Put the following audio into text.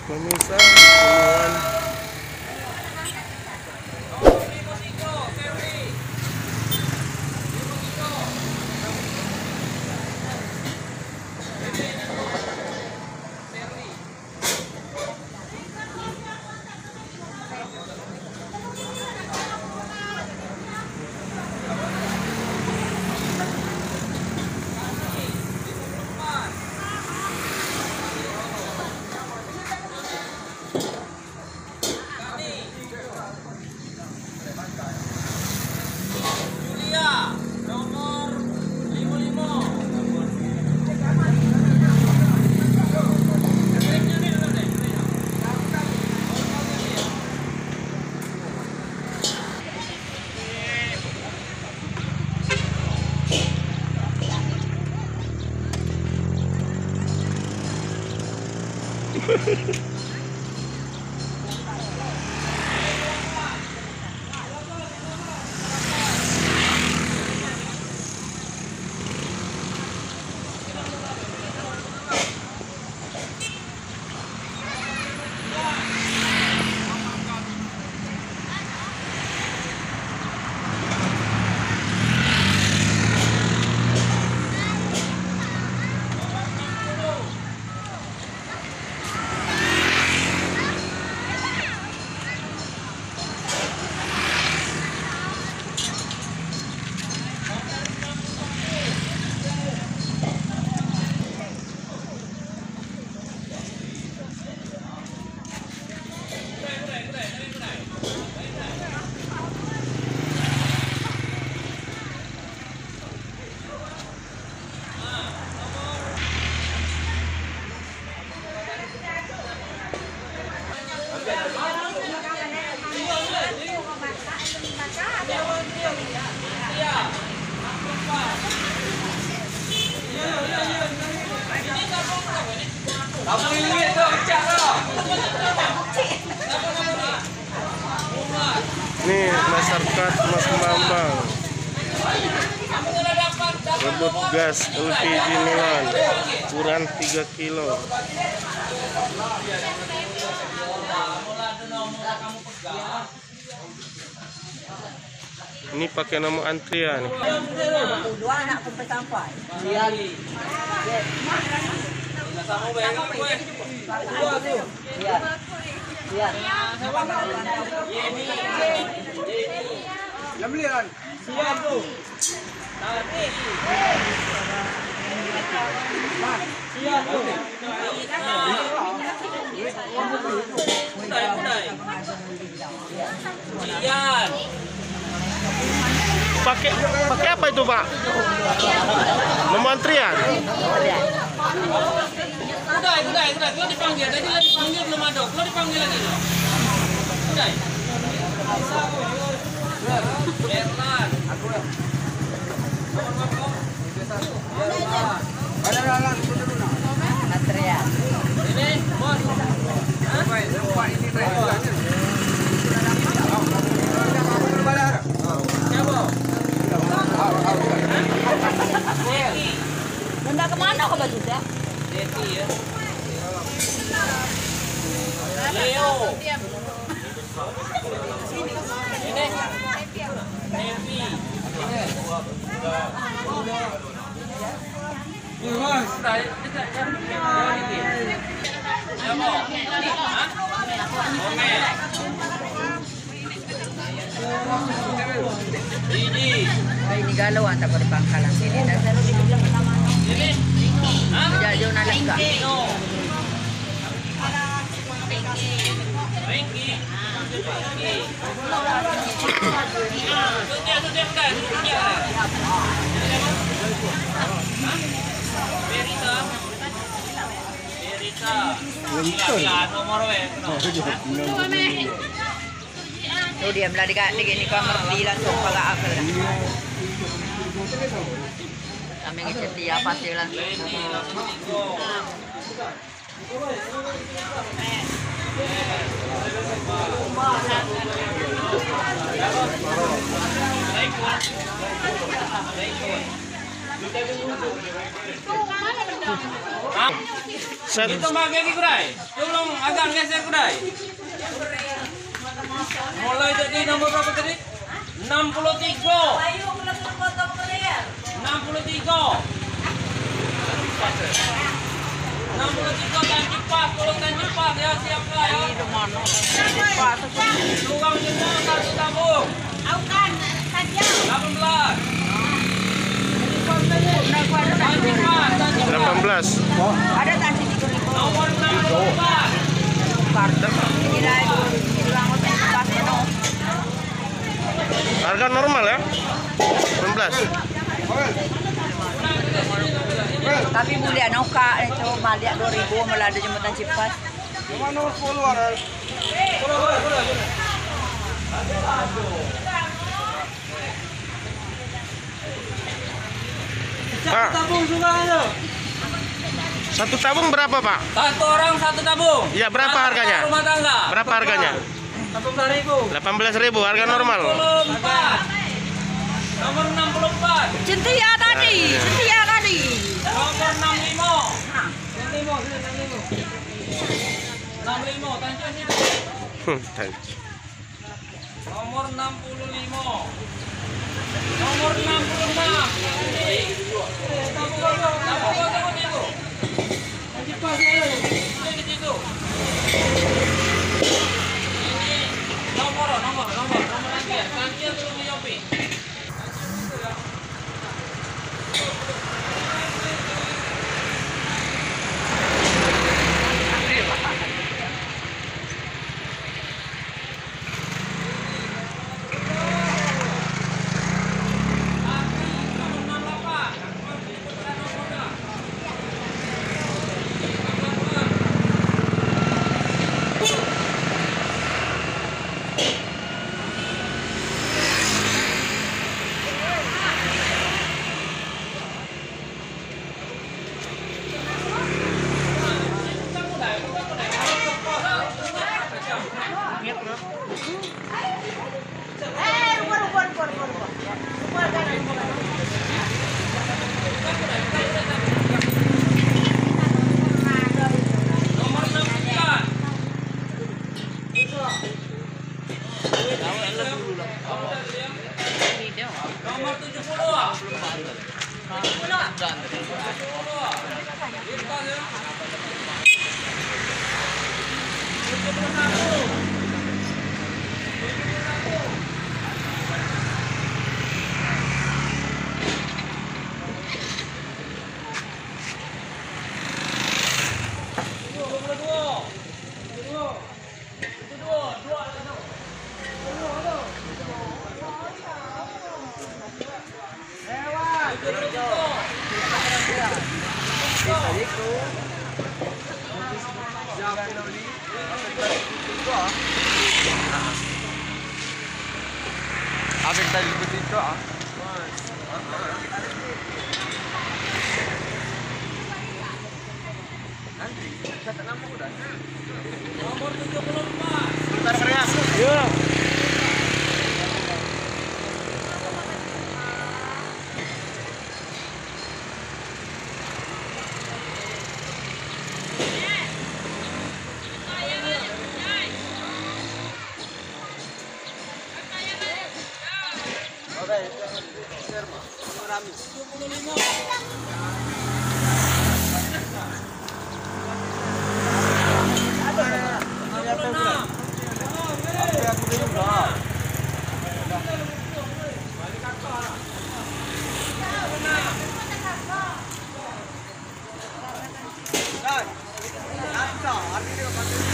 pemirsa puluhan nih masyarakat Mas Bambang rebut gas LPG Milan ukuran 3 kilo. Ini pakai nomor antrian. Dua anak sampai sampai. Iya. Iya. Lamlian. Siap tu. Siap tu. Iyan. Pakai apa itu, Pak? Nomor antrian. Udah. Kalau dipanggil, tadi dipanggil belum ada. Kalau dipanggil lagi loh. Udah. Berlan. Ada. Antrian. Ini, bos. Hah? Ini Benda kemana kau baju dah? Deti ya. Leo. Ini. Devi. Mas, tadi dekat jam ini. Ya mau. Hah? Ini galau antara pada pangkalan sini. Dan saya di bilang pertama. Ini. Hah? Jauh nalar ka. Tu dia belah dekat ni kamar di langsung pagak akal. Kami ngecek dia pasti langsung. Itu pakai lagi kurai. Tolong agak geser kurai. Mulai jadi nomor berapa tadi? 63. 63 tan cepat, kalau tan cepat ya siapkan ya. Tukang semua satu tabung. 18. Berapa 18? Ada tadi di Nomor 64. Harga normal ya? 18. Tapi mulia nauka itu malia 2000 melada jembatan Cipas. Pak, Tabung juga ada. satu tabung berapa Pak? Satu orang satu tabung. Ya berapa harganya? Rumah tangga. Berapa harganya? 18.000 harga normal. 64. Nomor 64. Cintia tadi. Nomor 65. 65. Tancap situ. Nomor 65. Nomor 66. Tabung itu. Ini di situ. Ini nomor lagi ya. Tancap dulu Yopi. Nomor 69. Nomor 70. Abis tadi begitu ah. Nanti saya tak nampak dah. Nomor 74. Bentar Rias. Ya. Artinya